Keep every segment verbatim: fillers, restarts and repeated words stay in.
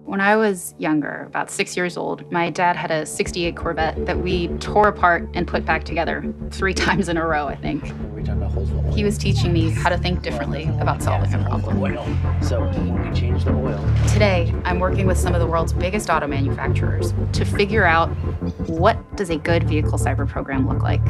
When I was younger, about six years old, my dad had a sixty-eight Corvette that we tore apart and put back together three times in a row, I think. He was teaching me how to think differently about solving a problem. So when we change the oil. Today, I'm working with some of the world's biggest auto manufacturers to figure out, what does a good vehicle cyber program look like?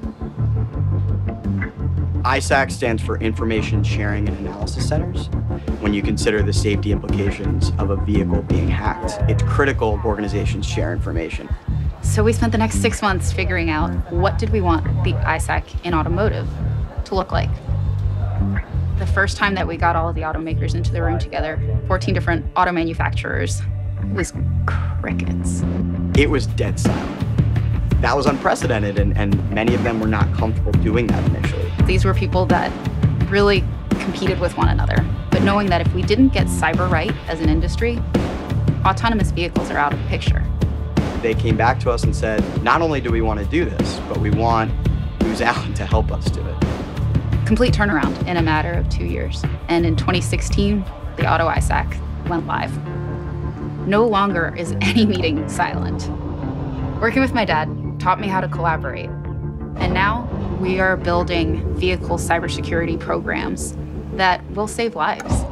I S A C stands for Information Sharing and Analysis Centers. When you consider the safety implications of a vehicle being hacked, it's critical organizations share information. So we spent the next six months figuring out, what did we want the I S A C in automotive to look like? The first time that we got all of the automakers into the room together, fourteen different auto manufacturers, it was crickets. It was dead silent. That was unprecedented, and, and many of them were not comfortable doing that initially. These were people that really competed with one another, but knowing that if we didn't get cyber right as an industry, autonomous vehicles are out of the picture. They came back to us and said, not only do we want to do this, but we want Booz Allen to help us do it. Complete turnaround in a matter of two years. And in twenty sixteen, the Auto-I S A C went live. No longer is any meeting silent. Working with my dad taught me how to collaborate. And now we are building vehicle cybersecurity programs that will save lives.